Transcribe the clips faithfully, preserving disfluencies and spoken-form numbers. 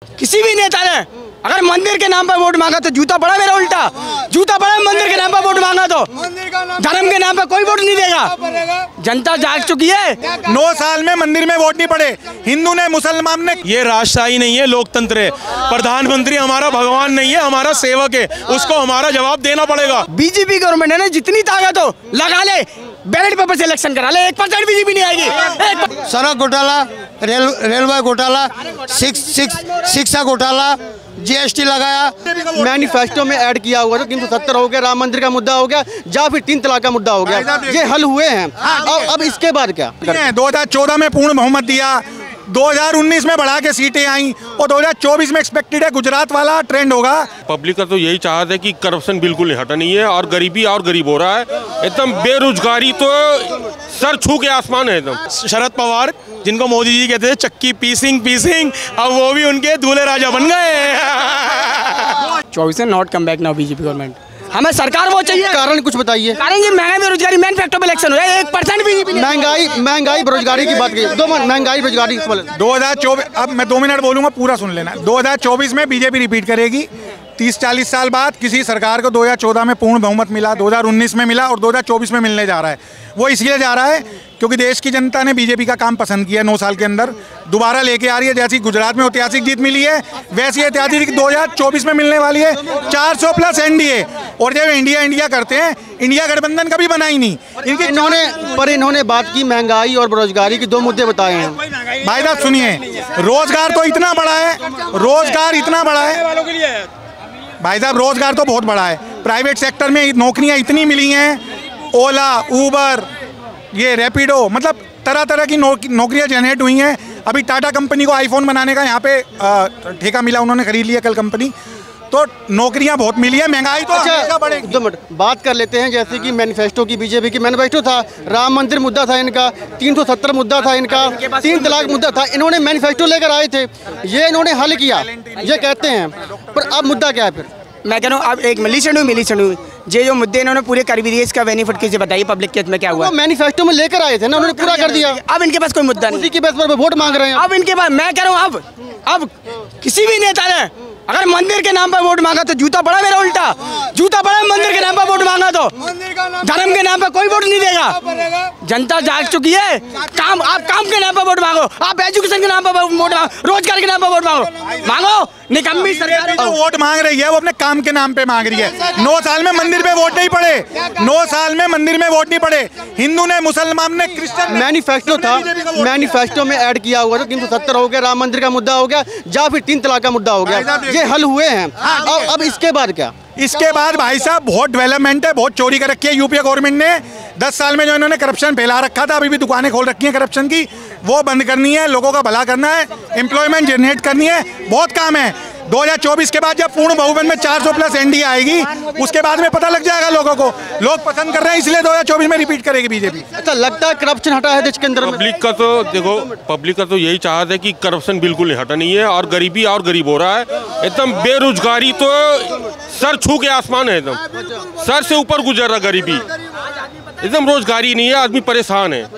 किसी भी नेता ने अगर मंदिर के नाम पर वोट मांगा तो जूता पड़ा मेरा उल्टा, जूता पड़ा मंदिर के नाम पर वोट मांगा तो धर्म के नाम पर कोई वोट नहीं देगा। जनता जाग चुकी है। नौ साल में मंदिर में वोट नहीं पड़े, हिंदू ने मुसलमान ने। ये राजशाही नहीं है, लोकतंत्र है। प्रधानमंत्री हमारा भगवान नहीं है, हमारा सेवक है, उसको हमारा जवाब देना पड़ेगा। बीजेपी गवर्नमेंट है ना, जितनी ताकत हो लगा ले, बैलेट पेपर से इलेक्शन करा ले, एक परसेंट बीजेपी नहीं आएगी। सड़क घोटाला, रेल रेलवे घोटाला, शिक्षा घोटाला, जीएसटी लगाया, मैनिफेस्टो में ऐड किया हुआ था तीन सौ सत्तर हो गया, राम मंदिर का मुद्दा हो गया, या फिर तीन तलाक का मुद्दा हो गया, ये हल हुए हैं। अब अब इसके बाद क्या? दो हजार चौदह में पूर्ण बहुमत दिया, दो हजार उन्नीस में बढ़ा के सीटें आई और दो हजार चौबीस में एक्सपेक्टेड है गुजरात वाला ट्रेंड होगा। पब्लिक का तो यही चाहत है कि करप्शन बिल्कुल हटा नहीं है और गरीबी और गरीब हो रहा है। एकदम बेरोजगारी तो सर छू के आसमान है एकदम। शरद पवार जिनको मोदी जी कहते थे चक्की पीसिंग पीसिंग, अब वो भी उनके दूल्हे राजा बन गए। चौबीस not come back now BJP government. हमें सरकार वो चाहिए। कारण कुछ बताइए। कारण ये महंगाई बेरोजगारी मेन फैक्टर पे इलेक्शन हुआ है, एक परसेंट भी महंगाई महंगाई बेरोजगारी की बात की, दो महंगाई बेरोजगारी। दो हजार चौबीस, अब मैं दो मिनट बोलूंगा, पूरा सुन लेना। दो हजार चौबीस में बीजेपी रिपीट करेगी। तीस चालीस साल बाद किसी सरकार को दो हजार चौदह में पूर्ण बहुमत मिला, दो हजार उन्नीस में मिला और दो हजार चौबीस में मिलने जा रहा है। वो इसलिए जा रहा है क्योंकि देश की जनता ने बीजेपी का काम पसंद किया। नौ साल के अंदर दोबारा लेके आ रही है। जैसी गुजरात में ऐतिहासिक जीत मिली है, वैसी ऐतिहासिक दो हजार चौबीस में मिलने वाली है। चार सौ प्लस एनडीए। और जब इंडिया इंडिया करते हैं, इंडिया गठबंधन कभी बना ही नहीं इनके। इन्होंने पर इन्होंने बात की महंगाई और बेरोजगारी के दो मुद्दे बताए हैं। भाई साहब सुनिए, रोजगार तो इतना बड़ा है, रोजगार इतना बड़ा है भाई साहब, रोजगार तो बहुत बड़ा है। प्राइवेट सेक्टर में नौकरियां इतनी मिली हैं, ओला, उबर, ये रैपिडो, मतलब तरह तरह की नौकरियां जनरेट हुई हैं। अभी टाटा कंपनी को आईफोन बनाने का यहाँ पे ठेका मिला, उन्होंने खरीद लिया कल कंपनी। तो नौकरियां बहुत मिली है, महंगाई तो अच्छा बढ़ेगी। दो मिनट बात कर लेते हैं। जैसे कि मैनिफेस्टो की, बीजेपी की मैनिफेस्टो था, राम मंदिर मुद्दा था इनका, तीन सौ सत्तर मुद्दा था इनका, तीन तलाक मुद्दा था। इन्होंने मैनिफेस्टो लेकर आए थे, ये इन्होंने हल किया, ये कहते हैं। पर अब मुद्दा क्या है फिर? मैं कह रहा हूँ अब एक मिली चढ़ू मिली चढ़ू ये जो मुद्दे इन्होंने पूरे कर भी दिए, इसका बेनिफिट किसे बताइए पब्लिक के हित में क्या हुआ? मैनिफेस्टो में लेकर आए थे ना, उन्होंने पूरा कर दिया। अब इनके पास कोई मुद्दा नहीं, उसी की बेस पर वोट मांग रहे हैं। अब इनके पास, मैं कह रहा हूँ अब अब किसी भी नेता ने अगर मंदिर के नाम पर वोट मांगा तो जूता पड़ा मेरा उल्टा, जूता पड़ा मंदिर के नाम पर वोट मांगा तो धर्म के नाम पर कोई वोट नहीं देगा। जनता जाग चुकी है। काम, आप काम के नाम पर वोट मांगो, आप एजुकेशन के नाम पर वोट मांगो, रोजगार के नाम पर वोट मांगो मांगो निकम्मी सरकार तो वोट मांग रही है, वो अपने काम के नाम पे मांग रही है। नौ साल में मंदिर में वोट नहीं पड़े, नौ साल में मंदिर में वोट नहीं पड़े, हिंदू ने, मुसलमान ने, क्रिश्चियन। मैनिफेस्टो था, मैनिफेस्टो में ऐड किया हुआ था तीन सौ सत्तर हो गया, राम मंदिर का मुद्दा हो गया, या फिर तीन तलाक का मुद्दा हो गया, ये हल हुए हैं। अब अब इसके बाद क्या? इसके बाद भाई साहब बहुत डेवलपमेंट है, बहुत चोरी कर रखी है यूपी गवर्नमेंट ने। दस साल में जो इन्होंने करप्शन फैला रखा था, अभी भी दुकानें खोल रखी हैं करप्शन की, वो बंद करनी है, लोगों का भला करना है, एम्प्लॉयमेंट जनरेट करनी है, बहुत काम है। दो हजार चौबीस के बाद जब पूर्ण बहुमत में चार सौ प्लस एनडीए आएगी, उसके बाद में पता लग जाएगा लोगों को। लोग पसंद कर रहे हैं, इसलिए दो हजार चौबीस में रिपीट करेगी बीजेपी। अच्छा लगता है करप्शन हटा है देश के अंदर? पब्लिक का तो देखो, पब्लिक का तो यही चाहत है कि करप्शन बिल्कुल हटा नहीं है और गरीबी और गरीब हो रहा है। एकदम बेरोजगारी तो सर छू के आसमान है, एकदम सर से ऊपर गुजर रहा गरीबी। एकदम रोजगारी नहीं है, आदमी परेशान है,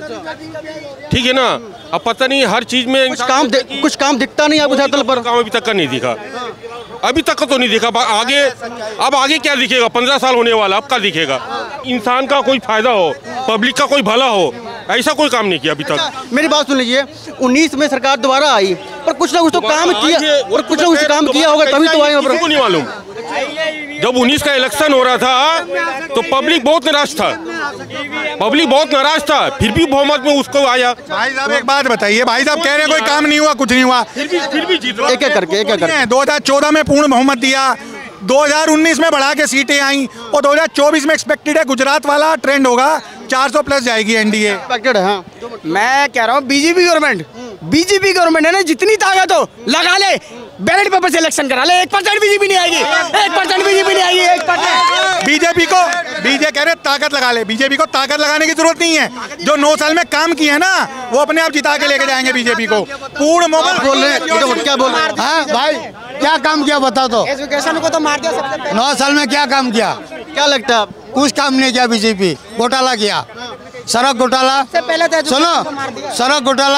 ठीक है ना। अब पता नहीं हर चीज में कुछ काम कुछ काम दिखता नहीं आप उधर पर। काम अभी तक का नहीं दिखा, अभी तक का तो नहीं दिखा। आगे अब आगे क्या दिखेगा? पंद्रह साल होने वाला, अब क्या दिखेगा? इंसान का कोई फायदा हो, पब्लिक का कोई भला हो, ऐसा कोई काम नहीं किया अभी तक। मेरी बात सुन लीजिए, उन्नीस में सरकार दोबारा आई, पर कुछ ना कुछ तो काम किया, और कुछ ना कुछ काम किया होगा तभी तो आए। किसी को नहीं मालूम। जब उन्नीस का इलेक्शन हो रहा था तो पब्लिक बहुत निराश था, पब्लिक बहुत नाराज था, फिर भी बहुमत में उसको आया। भाई साहब एक बात बताइए, भाई साहब कह रहे हैं कोई काम नहीं हुआ, कुछ नहीं हुआ, फिर भी फिर भी जीत रहा। एक एक करके एक एक करके दो हजार चौदह में पूर्ण बहुमत दिया, दो हजार उन्नीस में बढ़ा के सीटें आई और दो हजार चौबीस में एक्सपेक्टेड है गुजरात वाला ट्रेंड होगा, चार सौ प्लस जाएगी एनडीए। एक्सपेक्टेड है। हाँ। मैं कह रहा हूँ बीजेपी गवर्नमेंट, बीजेपी गवर्नमेंट है ना, जितनी ताकत हो लगा ले, बैलेट पेपर से इलेक्शन करा ले, एक परसेंट बीजेपी नहीं आएगी, एक परसेंट बीजेपी नहीं आएगी, एक परसेंट। बीजेपी को बीजेपी कह रहे ताकत लगा ले, बीजेपी को ताकत लगाने की जरूरत नहीं है। जो नौ साल में काम किया है ना, वो अपने आप जिता के लेके जाएंगे बीजेपी को। पूर्ण मोबाइल बोल रहे हैं, क्या बोल रहे हैं? हाँ भाई क्या काम किया बता दो। एजुकेशन को तो मार दिया सबसे पहले। नौ साल में क्या काम किया? क्या लगता है? कुछ काम नहीं किया बीजेपी, घोटाला किया, सड़क घोटाला, पहले तो सुनो, सड़क घोटाला,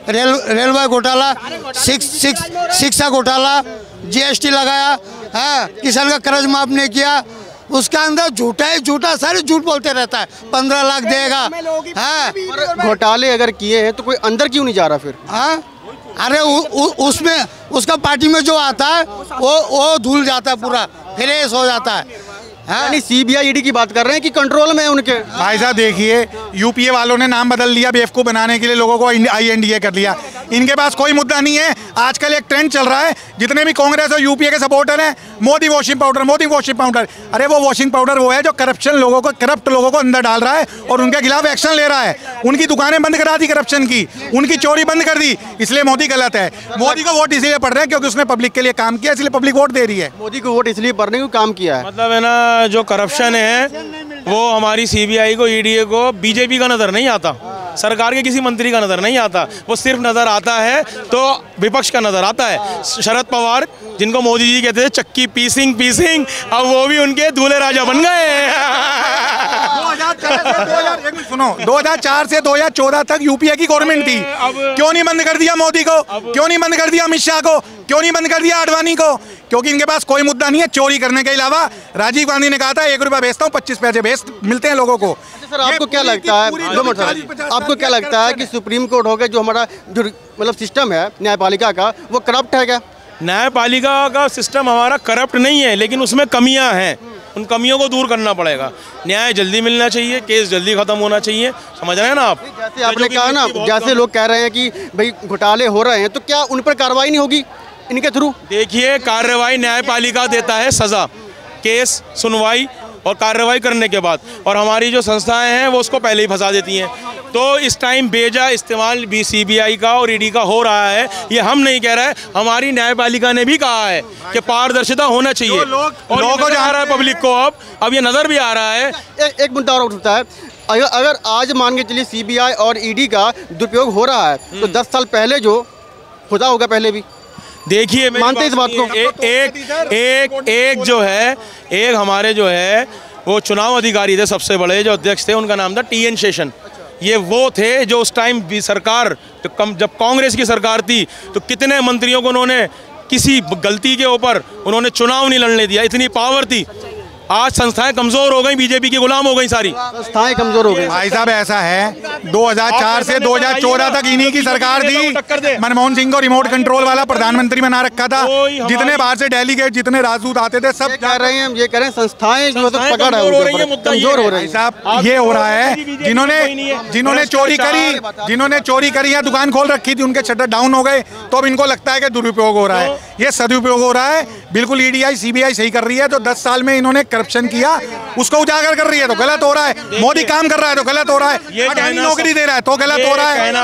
रेल रेलवे घोटाला, सिक्स सिक्स शिक्षा घोटाला, जीएसटी लगाया है, किसान का कर्ज माफ नहीं किया, उसका अंदर झूठा ही झूठा, सारे झूठ बोलते रहता है। पंद्रह लाख देगा है। घोटाले अगर किए हैं तो कोई अंदर क्यों नहीं जा रहा फिर? हाँ, अरे उ, उ, उसमें उसका पार्टी में जो आता है वो वो धुल जाता है, पूरा फ्रेश हो जाता है। यानी सीबीआई ईडी की बात कर रहे हैं कि कंट्रोल में है उनके। भाई साहब देखिए, यूपीए वालों ने नाम बदल दिया बेवकूफ़ बनाने के लिए, लोगों को आईएनडीए कर लिया। इनके पास कोई मुद्दा नहीं है। आजकल एक ट्रेंड चल रहा है, जितने भी कांग्रेस और यूपीए के सपोर्टर हैं, Modi washing powder, Modi washing powder. अरे वो वॉशिंग पाउडर वो है जो करप्शन लोगों को, करप्ट लोगों को अंदर डाल रहा है और उनके खिलाफ एक्शन ले रहा है। उनकी दुकानें बंद करा दी करप्शन की, उनकी चोरी बंद कर दी, इसलिए मोदी गलत है। मोदी को वोट इसलिए पड़ रहे हैं क्योंकि उसने पब्लिक के लिए काम किया, इसलिए पब्लिक वोट दे रही है। मोदी को वोट इसलिए पड़ रहे हैं क्योंकि काम किया है। मतलब है ना, जो करप्शन है वो हमारी सीबीआई को, ईडीए को, बीजेपी का नजर नहीं आता, सरकार के किसी मंत्री का नजर नहीं आता। वो सिर्फ नजर आता है तो विपक्ष का नजर आता है। शरद पवार, जिनको मोदी जी कहते थे चक्की पीसिंग पीसिंग, अब वो भी उनके दूल्हे राजा बन गए। सुनो, दो हज़ार चार से दो हज़ार चौदह तक यूपीए की गवर्नमेंट थी, क्यों नहीं बंद कर दिया मोदी को? क्यों नहीं बंद कर दिया अमित शाह को? क्यों नहीं बंद कर दिया आडवाणी को? क्योंकि इनके पास कोई मुद्दा नहीं है चोरी करने के अलावा। राजीव गांधी ने कहा था एक रुपया बेचता हूँ, पच्चीस पैसे बेच मिलते हैं लोगों को। सर आपको क्या लगता है, दो मिनट सर, आपको क्या लगता है कि सुप्रीम कोर्ट हो गया, जो हमारा जो मतलब सिस्टम है न्यायपालिका का, वो करप्ट है क्या? न्यायपालिका का सिस्टम हमारा करप्ट नहीं है, लेकिन उसमें कमियां हैं। उन कमियों को दूर करना पड़ेगा। न्याय जल्दी मिलना चाहिए, केस जल्दी खत्म होना चाहिए। समझ रहे हैं ना आप? जैसे आपने कहा ना, जैसे लोग कह रहे हैं कि भाई घोटाले हो रहे हैं, तो क्या उन पर कार्रवाई नहीं होगी इनके थ्रू? देखिए, कार्रवाई न्यायपालिका देता है सजा, केस सुनवाई और कार्रवाई करने के बाद, और हमारी जो संस्थाएं हैं वो उसको पहले ही फंसा देती हैं। तो इस टाइम बेजा इस्तेमाल भी सीबीआई का और ईडी का हो रहा है, ये हम नहीं कह रहे हैं, हमारी न्यायपालिका ने भी कहा है कि पारदर्शिता होना चाहिए। लोग और लोगों को जा रहा है पब्लिक को, अब अब ये नज़र भी आ रहा है। ए, एक मुद्दा और उठता है, अगर अगर आज मान के चलिए सीबीआई और ईडी का दुरुपयोग हो रहा है, तो दस साल पहले जो खुदा होगा पहले भी। देखिए, मानते इस बात को? एक एक एक एक जो है, एक हमारे जो है वो चुनाव अधिकारी थे सबसे बड़े, जो अध्यक्ष थे, उनका नाम था टी एन शेषन। ये वो थे जो उस टाइम भी सरकार, तो कम जब कांग्रेस की सरकार थी, तो कितने मंत्रियों को उन्होंने किसी गलती के ऊपर उन्होंने चुनाव नहीं लड़ने दिया, इतनी पावर थी। आज संस्थाएं कमजोर हो गई, बीजेपी की गुलाम हो गई सारी संस्थाएं कमजोर हो गई। भाई साहब ऐसा है, दो हज़ार चार से दो हज़ार चौदह तक इन्हीं की सरकार थी। मनमोहन सिंह को रिमोट कंट्रोल वाला प्रधानमंत्री बना रखा था। जितने बाहर से डेलीगेट, जितने राजदूत आते थे, सब कह रहे हैं, ये कह रहे हैं संस्थाएं जो है पकड़ है, कमजोर हो रही है। साहब ये हो रहा है, जिन्होंने जिन्होंने चोरी करी जिन्होंने चोरी करी या दुकान खोल रखी थी, उनके शटर डाउन हो गए, तो अब इनको लगता है कि दुरुपयोग हो रहा है। ये सदुपयोग हो रहा है। बिल्कुल ईडीआई सीबीआई सही कर रही है। जो दस साल में इन्होंने करप्शन किया उसको उजागर कर रही है तो गलत हो रहा है। मोदी काम कर रहा है तो गलत हो रहा है। अडानी नौकरी दे रहा है तो गलत हो रहा है।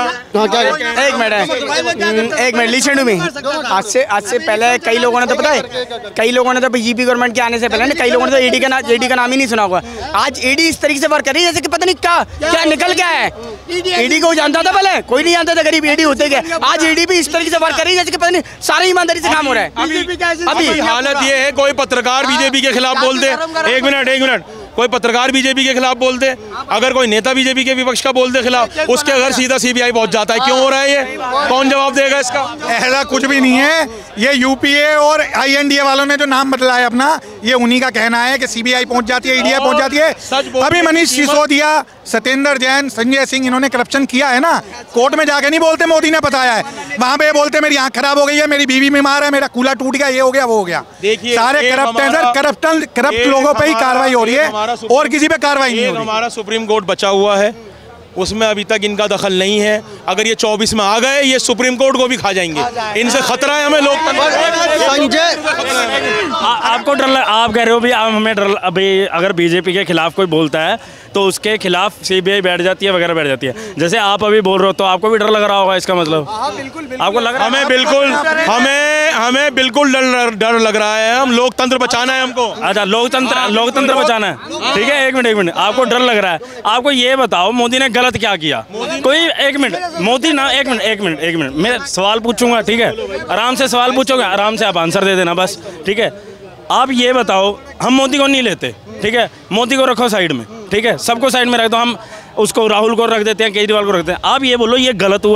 एक मिनट एक मिनट लिसन टू मी। आज से आज से पहले कई लोगों ने तो पता है, कई लोगों ने तो बीजेपी गवर्नमेंट के आने से पहले ना, कई लोगों ने तो ईडी का ना ईडी का नाम ही नहीं सुना होगा। आज ईडी इस तरीके से वर्क कर रही है जैसे कि पता नहीं क्या क्या निकल गया है। ईडी को जानता था पहले? कोई नहीं जानता था गरीब ईडी होते क्या। आज ईडी भी इस तरीके से वर्क कर रही है जैसे कि पता नहीं सारी ईमानदारी से काम हो रहा है। अभी हालत ये है, कोई पत्रकार बीजेपी के खिलाफ बोल दे, एक मिनट एक मिनट कोई पत्रकार बीजेपी के खिलाफ बोल दे, अगर कोई नेता बीजेपी के विपक्ष का बोल दे खिलाफ, उसके घर सीधा सीबीआई पहुंच जाता है। क्यों हो रहा है ये? कौन जवाब देगा इसका? ऐसा कुछ भी नहीं है। ये यूपीए और आईएनडीए वालों ने जो नाम बदला है अपना, ये उन्हीं का कहना है कि सीबीआई पहुंच जाती है, ईडीआई पहुंच जाती है। अभी मनीष सिसोदिया, सत्येंद्र जैन, संजय सिंह, इन्होंने करप्शन किया है ना, कोर्ट में जाके नहीं बोलते मोदी ने बताया है। वहां पे बोलते मेरी आंख खराब हो गई है, मेरी बीवी बीमार है, मेरा कूलर टूट गया, ये हो गया वो हो गया। देखिए सारे करप्ट हैं सर। करप्टन करप्ट लोगों पे ही कार्रवाई हो रही है और किसी पे कार्रवाई नहीं हो रही। हमारा सुप्रीम कोर्ट बचा हुआ है, उसमें अभी तक इनका दखल नहीं है। अगर ये चौबीस में आ गए, ये सुप्रीम कोर्ट को भी खा जाएंगे। इनसे खतरा है हमें लोकतंत्र। संजय, आपको डर लग, आप कह रहे हो भी हमें डर, अभी अगर बीजेपी के खिलाफ कोई बोलता है तो उसके खिलाफ सीबीआई बैठ जाती है वगैरह बैठ जाती है। जैसे आप अभी बोल रहे हो तो आपको भी डर लग रहा होगा, इसका मतलब आपको लग रहा है? हमें बिल्कुल हमें हमें बिल्कुल डर डर लग रहा है। हम लोकतंत्र बचाना है हमको। अच्छा, लोकतंत्र लोकतंत्र बचाना है, ठीक है। एक मिनट एक मिनट आपको डर लग रहा है। आपको ये बताओ मोदी ने गलत क्या किया? कोई एक मिनट मोदी ना एक मिनट एक मिनट एक मिनट मैं सवाल पूछूंगा, ठीक है? आराम से सवाल पूछोगे, आराम से आप आंसर दे देना बस, ठीक है? आप ये बताओ, हम मोदी को नहीं लेते, ठीक है? मोदी को रखो साइड में, ठीक है? सबको साइड में रख दो। हम उसको राहुल को रख देते हैं, केजरीवाल को रख देते हैं। आप ये बोलो ये गलत हुआ है,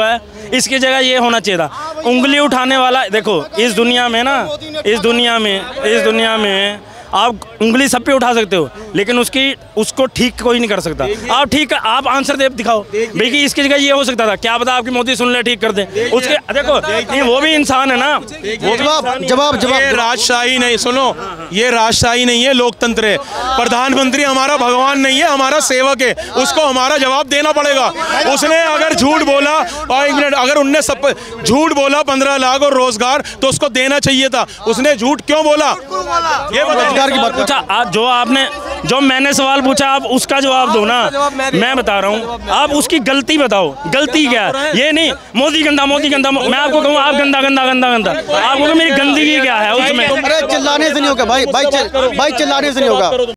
इसकी जगह ये होना चाहिए था। उंगली उठाने वाला, देखो इस दुनिया में ना, इस दुनिया में इस दुनिया में आप उंगली सब पे उठा सकते हो, लेकिन उसकी उसको ठीक कोई नहीं कर सकता। आप ठीक आप आंसर दे दिखाओ भाई कि इसकी जगह ये हो सकता था, क्या पता आपकी मोदी सुन ले ठीक कर दे उसके। देखो नहीं, वो भी इंसान है ना, वो जवाब जवाब जवाब ये राजशाही नहीं, सुनो, ये राजशाही नहीं है, लोकतंत्र है। प्रधानमंत्री हमारा भगवान नहीं है, हमारा सेवक है, उसको हमारा जवाब देना पड़ेगा। उसने अगर झूठ बोला, और एक मिनट, अगर उनने सब झूठ बोला पंद्रह लाख और रोजगार, तो उसको देना चाहिए था। उसने झूठ क्यों बोला ये बताओ। की बात पूछा आप, जो आपने जो मैंने सवाल पूछा आप उसका जवाब दो ना। मैं बता रहा हूँ, आप उसकी गलती बताओ, गलती क्या है। ये नहीं मोदी गंदा मोदी गंदा, मैं आपको कहूँ आप गंदा गंदा गंदा गंदा, आपको मेरी गंदगी क्या है उसमें। अरे चिल्लाने से नहीं होगा भाई, भाई भाई चिल्लाने से नहीं होगा।